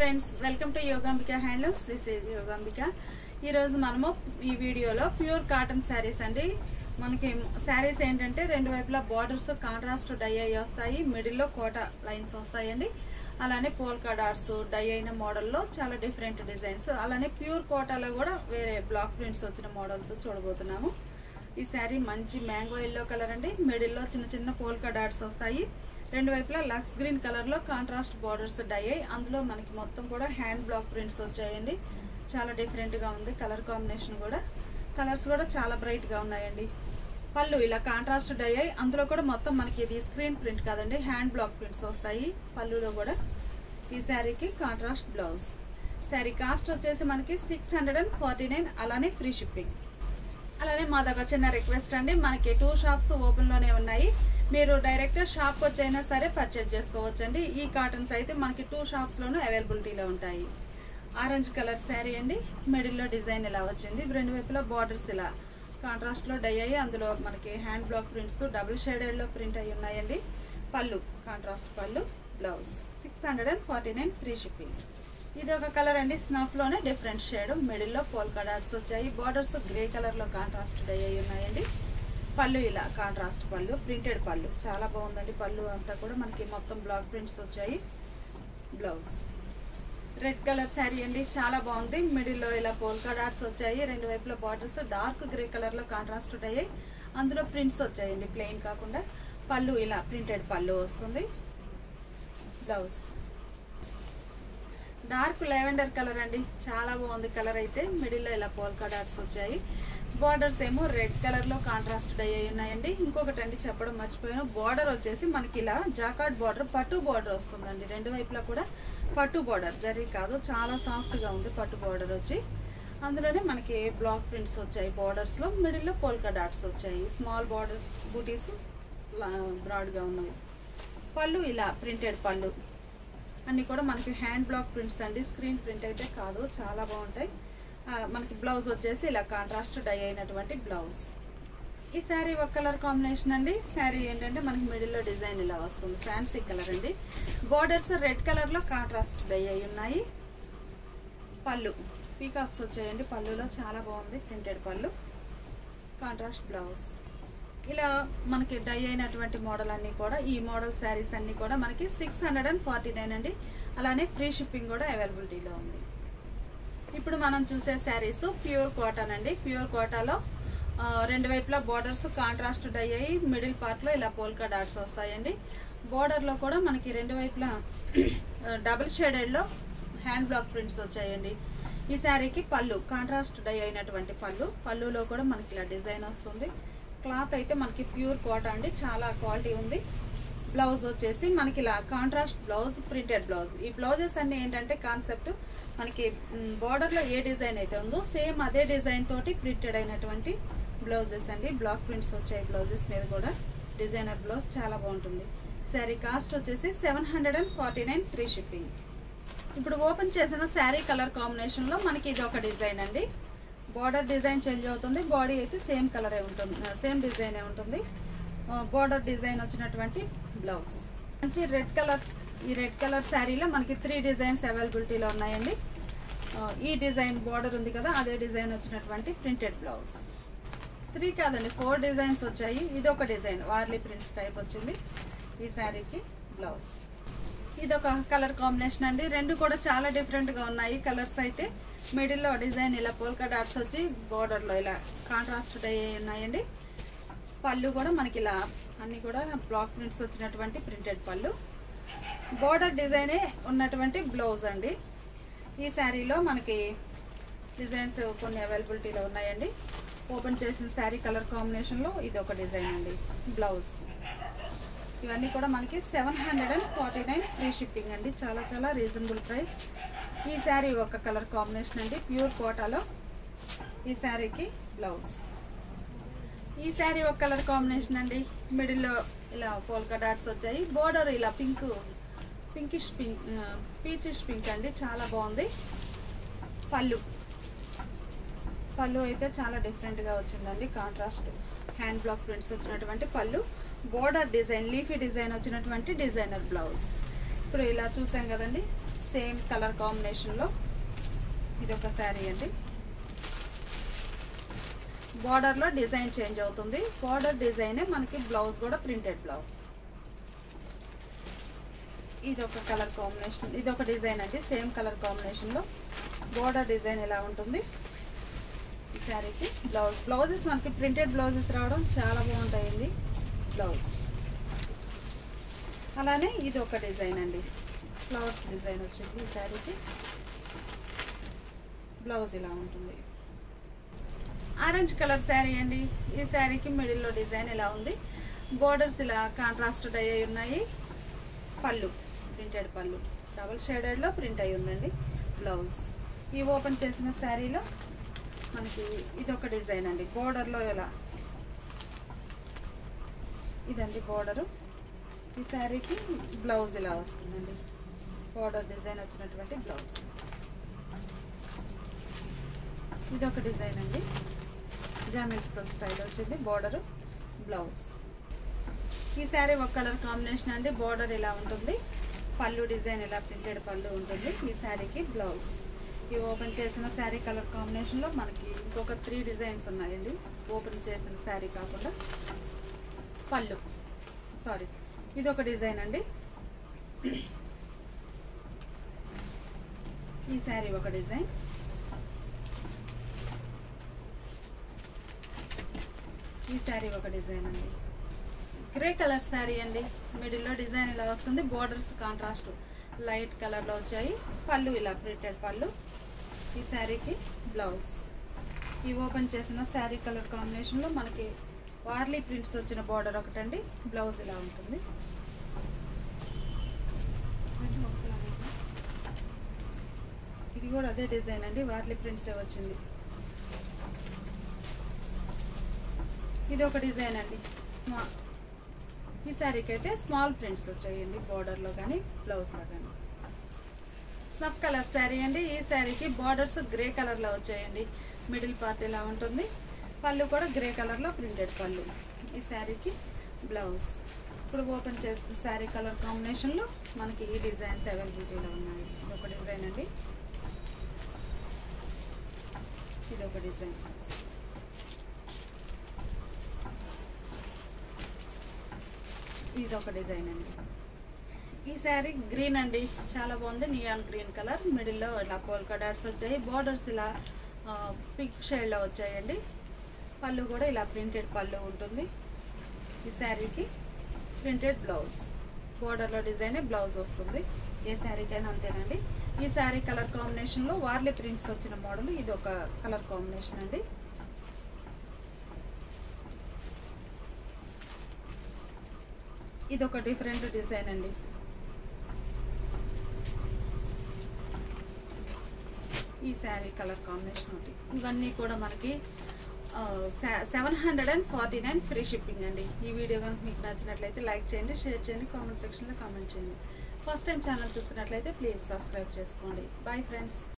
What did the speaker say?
Friends, welcome to Yogambika handlooms. This is Yogambika. ఈరోజు మనము ఈ వీడియోలో ప్యూర్ కాటన్ శారీస్ అండి. మనకి శారీస్ ఏంటంటే రెండు వైపులా బార్డర్స్ కాంట్రాస్ట్ డై అయ్యి వస్తాయి, మిడిల్లో కోటా లైన్స్ వస్తాయండి. అలానే పోల్కా డాట్స్ డై అయిన మోడల్లో చాలా డిఫరెంట్ డిజైన్స్, అలానే ప్యూర్ కోటాలో కూడా వేరే బ్లాక్ ప్రింట్స్ వచ్చిన మోడల్స్ చూడబోతున్నాము. ఈ శారీ మంచి మ్యాంగో ఎల్లో కలర్ అండి. మిడిల్లో చిన్న చిన్న పోల్కా డాట్స్ వస్తాయి. రెండు వైపులా లక్స్ గ్రీన్ కలర్ లో కాంట్రాస్ట్ బార్డర్స్ డై అయ్యి అందులో మనకి మొత్తం కూడా హ్యాండ్ బ్లాక్ ప్రింట్స్ వచ్చాయండి. చాలా డిఫరెంట్ గా ఉంది కలర్ కాంబినేషన్ కూడా. కలర్స్ కూడా చాలా బ్రైట్ గా ఉన్నాయండి. పళ్ళు ఇలా కాంట్రాస్ట్ డై అయ్యి అందులో కూడా మొత్తం మనకి ఇది స్క్రీన్ ప్రింట్ కాదండి, హ్యాండ్ బ్లాక్ ప్రింట్స్ వస్తాయి పళ్ళులో కూడా. ఈ శారీకి కాంట్రాస్ట్ బ్లౌజ్. శారీ కాస్ట్ వచ్చేసి మనకి 649, అలానే ఫ్రీ షిప్పింగ్. అలానే మా దగ్గర చిన్న రిక్వెస్ట్ అండి, మనకి 2 షాప్స్ ఓపెన్ లోనే ఉన్నాయి. మీరు డైరెక్ట్ షాప్ వచ్చైనా సరే పర్చేజ్ చేసుకోవచ్చండి. ఈ కాటన్స్ అయితే మనకి 2 షాప్స్ లోనూ అవైలబిలిటీలో ఉంటాయి. ఆరెంజ్ కలర్ శారీ అండి. మిడిల్లో డిజైన్ ఇలా వచ్చింది. రెండు వైపులా బార్డర్స్ ఇలా కాంట్రాస్ట్ లో డై అయ్యి అందులో మనకి hand block prints double shaded లో ప్రింట్ అయి ఉన్నాయండి. పళ్ళు కాంట్రాస్ట్ పళ్ళు, బ్లౌజ్. 649 free shipping. ఇది ఒక కలర్ అండి, స్నఫ్ లోనే డిఫరెంట్ షేడ్. మిడిల్లో పోల్కా డాట్స్ వచ్చాయి. బార్డర్స్ గ్రే కలర్ లో కాంట్రాస్ట్ డై అయి ఉన్నాయండి. పళ్ళు ఇలా కాంట్రాస్ట్ పళ్ళు, ప్రింటెడ్ పళ్ళు. చాలా బాగుందండి. పళ్ళు అంతా కూడా మనకి మొత్తం బ్లాక్ ప్రింట్స్ వచ్చాయి. బ్లౌజ్. రెడ్ కలర్ శారీ అండి, చాలా బాగుంది. మిడిల్లో ఇలా పోల్కా డాట్స్ వచ్చాయి. రెండు వైపుల బార్డర్స్ డార్క్ గ్రే కలర్ లో కాంట్రాస్ట్ అయ్యాయి. అందులో ప్రింట్స్ వచ్చాయండి, ప్లెయిన్ కాకుండా. పళ్ళు ఇలా ప్రింటెడ్ పళ్ళు వస్తుంది. బ్లౌజ్. డార్క్ లెవెండర్ కలర్ అండి, చాలా బాగుంది కలర్ అయితే. మిడిల్లో ఇలా పోల్కా డాట్స్ వచ్చాయి. బార్డర్స్ ఏమో రెడ్ కలర్ లో కాంట్రాస్ట్ అయ్యి ఉన్నాయండి. ఇంకొకటి అండి చెప్పడం మర్చిపోయాను, బార్డర్ వచ్చేసి మనకి ఇలా జాకార్డ్ బార్డర్, పట్టు బార్డర్ వస్తుందండి. రెండు వైపులా కూడా పట్టు బార్డర్, జరీ కాదు, చాలా సాఫ్ట్ గా ఉంది పట్టు బార్డర్ వచ్చి. అందులోనే మనకి బ్లాక్ ప్రింట్స్ వచ్చాయి బార్డర్స్ లో. మిడిల్లో పోల్కా డాట్స్ వచ్చాయి. స్మాల్ బార్డర్ బూటీస్ బ్రాడ్ గా ఉన్నవి. పళ్ళు ఇలా ప్రింటెడ్ పళ్ళు. అన్ని కూడా మనకి హ్యాండ్ బ్లాక్ ప్రింట్స్ అండి, స్క్రీన్ ప్రింట్ అయితే కాదు. చాలా బాగుంటాయి. మనకి బ్లౌజ్ వచ్చేసి ఇలా కాంట్రాస్ట్ డై అయినటువంటి బ్లౌజ్. ఈ శారీ ఒక కలర్ కాంబినేషన్ అండి. శారీ ఏంటంటే మనకి మిడిల్లో డిజైన్ ఇలా వస్తుంది, ఫ్యాన్సీ కలర్ అండి. బార్డర్స్ రెడ్ కలర్ లో కాంట్రాస్ట్ డై అయి ఉన్నాయి. పళ్ళు పీకాక్స్ వచ్చాయండి పళ్ళులో, చాలా బాగుంది ప్రింటెడ్ పళ్ళు. Contrast blouse. ఇలా మనకి డై అయినటువంటి మోడల్ అన్ని కూడా, ఈ మోడల్ శారీస్ అన్ని కూడా మనకి 649 అండి. అలానే ఫ్రీ షిప్పింగ్ కూడా అవైలబిలిటీలో ఉంది. ఇప్పుడు మనం చూసే శారీస్ ప్యూర్ కాటన్ అండి. ప్యూర్ కోటాలో రెండు వైపులా బార్డర్స్ కాంట్రాస్ట్ డై అయ్యి మిడిల్ పార్ట్ లో ఇలా పోల్కా డాట్స్ వస్తాయండి. బార్డర్ లో కూడా మనకి రెండు వైపులా డబుల్ షేడెడ్ లో హ్యాండ్ బ్లాక్ ప్రింట్స్ వచ్చాయండి. ఈ శారీకి పళ్ళు కాంట్రాస్ట్ డై అయినటువంటి పళ్ళు. పళ్ళులో కూడా మనకి ఇలా డిజైన్ వస్తుంది. క్లాత్ అయితే మనకి ప్యూర్ కాటన్ అండి, చాలా క్వాలిటీ ఉంది. బ్లౌజ్ వచ్చేసి మనకి ఇలా కాంట్రాస్ట్ బ్లౌజ్, ప్రింటెడ్ బ్లౌజ్. ఈ బ్లౌజెస్ అన్ని ఏంటంటే కాన్సెప్ట్ మనకి బార్డర్ లో ఏ డిజైన్ అయితే ఉందో సేమ్ అదే డిజైన్ తోటి ప్రింటెడ్ అయినటువంటి బ్లౌజెస్ అండి. బ్లాక్ ప్రింట్స్ వచ్చాయి బ్లౌజెస్ మీద కూడా. డిజైనర్ బ్లౌజ్ చాలా బాగుంటుంది. శారీ కాస్ట్ వచ్చేసి 749 ఫ్రీ షిప్పింగ్. ఇప్పుడు ఓపెన్ చేసిన శారీ కలర్ కాంబినేషన్ లో మనకి ఇది ఒక డిజైన్ అండి. బార్డర్ డిజైన్ చేంజ్ అవుతుంది, బాడీ అయితే సేమ్ కలరే ఉంటుంది, సేమ్ డిజైన్ ఉంటుంది. బార్డర్ డిజైన్ వచ్చినటువంటి బ్లౌజ్. మంచి రెడ్ కలర్స్. ఈ రెడ్ కలర్ శారీలో మనకి 3 డిజైన్స్ అవైలబిలిటీలో ఉన్నాయండి. ఈ డిజైన్ బార్డర్ ఉంది కదా, అదే డిజైన్ వచ్చినటువంటి ప్రింటెడ్ బ్లౌజ్. 3 కాదండి, 4 డిజైన్స్ వచ్చాయి. ఇది ఒక డిజైన్ వార్లీ ప్రింట్స్ టైప్ వచ్చింది. ఈ శారీకి బ్లౌజ్. ఇది ఒక కలర్ కాంబినేషన్ అండి. రెండు కూడా చాలా డిఫరెంట్ గా ఉన్నాయి కలర్స్ అయితే. మిడిల్లో డిజైన్ ఇలా పోల్కా డాట్స్ వచ్చి బార్డర్ లో ఇలా కాంట్రాస్ట్ డై ఉన్నాయండి. పళ్ళు కూడా మనకి ఇలా అన్ని కూడా బ్లాక్ ప్రింట్స్ వచ్చినటువంటి ప్రింటెడ్ పళ్ళు. బార్డర్ డిజైనే ఉన్నటువంటి బ్లౌజ్ అండి. ఈ శారీలో మనకి డిజైన్స్ కొన్ని అవైలబిలిటీలో ఉన్నాయండి. ఓపెన్ చేసిన శారీ కలర్ కాంబినేషన్ లో ఇది ఒక డిజైన్ అండి. బ్లౌజ్. ఇవన్నీ కూడా మనకి 749 ఫ్రీ షిప్పింగ్ అండి. చాలా చాలా రీజనబుల్ ప్రైస్. ఈ శారీ ఒక కలర్ కాంబినేషన్ అండి, ప్యూర్ కోటాలో. ఈ శారీకి బ్లౌజ్. ఈ శారీ ఒక కలర్ కాంబినేషన్ అండి. మిడిల్లో ఇలా పోల్కా డాట్స్ వచ్చాయి. బోర్డర్ ఇలా పింకిష్ పింక్, పీచిష్ పింక్ అండి, చాలా బాగుంది. పళ్ళు. పళ్ళు అయితే చాలా డిఫరెంట్ గా వచ్చిందండి. కాంట్రాస్ట్ హ్యాండ్ బ్లాక్ ప్రింట్స్ వచ్చినటువంటి పళ్ళు. బోర్డర్ డిజైన్, లీఫీ డిజైన్ వచ్చినటువంటి డిజైనర్ బ్లౌజ్. ఇప్పుడు ఇలా చూసాం కదండి, సేమ్ కలర్ కాంబినేషన్లో ఇది ఒక శారీ అండి. బార్డర్లో డిజైన్ చేంజ్ అవుతుంది. బార్డర్ డిజైనే మనకి బ్లౌజ్ కూడా ప్రింటెడ్ బ్లౌజ్. ఇది ఒక కలర్ కాంబినేషన్, ఇది ఒక డిజైన్ అండి. సేమ్ కలర్ కాంబినేషన్లో బార్డర్ డిజైన్ ఎలా ఉంటుంది ఈ శారీకి. బ్లౌజెస్ మనకి ప్రింటెడ్ బ్లౌజెస్ రావడం చాలా బాగుంటాయండి బ్లౌజ్. అలానే ఇది ఒక డిజైన్ అండి, ఫ్లవర్స్ డిజైన్ వచ్చింది ఈ శారీకి. బ్లౌజ్ ఇలా ఉంటుంది. ఆరెంజ్ కలర్ శారీ అండి. ఈ శారీకి మిడిల్లో డిజైన్ ఇలా ఉంది. బోర్డర్స్ ఇలా కాంట్రాస్ట్ డై అయి ఉన్నాయి. పళ్ళు ప్రింటెడ్ పళ్ళు, డబుల్ షేడెడ్లో ప్రింట్ అయి ఉందండి బ్లౌజ్. ఈ ఓపెన్ చేసిన శారీలో మనకి ఇదొక డిజైన్ అండి. బోర్డర్లో ఇలా ఇదండి బోర్డరు. ఈ శారీకి బ్లౌజ్ ఇలా వస్తుందండి. బోర్డర్ డిజైన్ వచ్చినటువంటి బ్లౌజ్. ఇదొక డిజైన్ అండి, జామెట్రికల్ స్టైల్ వచ్చింది బోర్డరు, బ్లౌజ్. ఈ శారీ ఒక కలర్ కాంబినేషన్ అండి. బోర్డర్ ఇలా ఉంటుంది. పళ్ళు డిజైన్ ఇలా ప్రింటెడ్ పళ్ళు ఉంటుంది ఈ శారీకి. బ్లౌజ్ ఈ ఓపెన్ చేసిన శారీ కలర్ కాంబినేషన్లో మనకి ఇంకొక 3 డిజైన్స్ ఉన్నాయండి. ఓపెన్ చేసిన శారీ కాకుండా పళ్ళు, సారీ ఇది ఒక డిజైన్ అండి. ఈ శారీ ఒక డిజైన్. ఈ శారీ ఒక డిజైన్ అండి. గ్రే కలర్ శారీ అండి. మిడిల్లో డిజైన్ ఇలా వస్తుంది. బోర్డర్స్ కాంట్రాస్ట్ లైట్ కలర్లో వచ్చాయి. పళ్ళు ఇలా ప్రింటెడ్ పళ్ళు. ఈ శారీకి బ్లౌజ్. ఈ ఓపెన్ చేసిన శారీ కలర్ కాంబినేషన్లో మనకి వార్లీ ప్రింట్స్ వచ్చిన బోర్డర్ ఒకటండి. బ్లౌజ్ ఇలా ఉంటుంది. ఇది కూడా అదే డిజైన్ అండి, వార్లీ ప్రింట్స్ వచ్చింది. ఇది ఒక డిజైన్ అండి. ఈ శారీకి అయితే స్మాల్ ప్రింట్స్ వచ్చాయండి బోర్డర్లో కానీ బ్లౌజ్లో కానీ. స్నఫ్ కలర్ శారీ అండి. ఈ శారీకి బార్డర్స్ గ్రే కలర్లో వచ్చాయండి. మిడిల్ పార్ట్ ఇలా ఉంటుంది. పళ్ళు కూడా గ్రే కలర్లో ప్రింటెడ్ పళ్ళు. ఈ శారీకి బ్లౌజ్. ఇప్పుడు ఓపెన్ చేసిన శారీ కలర్ కాంబినేషన్లో మనకి ఈ డిజైన్స్ అవైలబిలిటీలో ఉన్నాయి. ఇది ఒక డిజైన్ అండి. ఇది ఒక డిజైన్. ఇది ఒక డిజైన్ అండి. ఈ శారీ గ్రీన్ అండి, చాలా బాగుంది. Neon green colour. మిడిల్లో ఇలా పోల్కా డాట్స్ వచ్చాయి. బార్డర్స్ ఇలా పింక్ షేడ్లో వచ్చాయండి. పళ్ళు కూడా ఇలా ప్రింటెడ్ పళ్ళు ఉంటుంది. ఈ శారీకి ప్రింటెడ్ బ్లౌజ్. బోర్డర్లో డిజైన్ బ్లౌజ్ వస్తుంది. ఏ శారీకైనా అంతేనండి. ఈ శారీ కలర్ కాంబినేషన్లో వార్లీ ప్రింట్స్ వచ్చిన మోడల్. ఇది ఒక కలర్ కాంబినేషన్ అండి. ఇది ఒక డిఫరెంట్ డిజైన్ అండి. ఈ శారీ కలర్ కాంబినేషన్ ఒకటి. ఇవన్నీ కూడా మనకి 749 ఫ్రీ షిప్పింగ్ అండి. ఈ వీడియో కనుక మీకు నచ్చినట్లయితే లైక్ చేయండి, షేర్ చేయండి, కామెంట్ సెక్షన్లో కామెంట్ చేయండి. ఫస్ట్ టైం ఛానల్ చూస్తున్నట్లయితే ప్లీజ్ సబ్స్క్రైబ్ చేసుకోండి. Bye friends.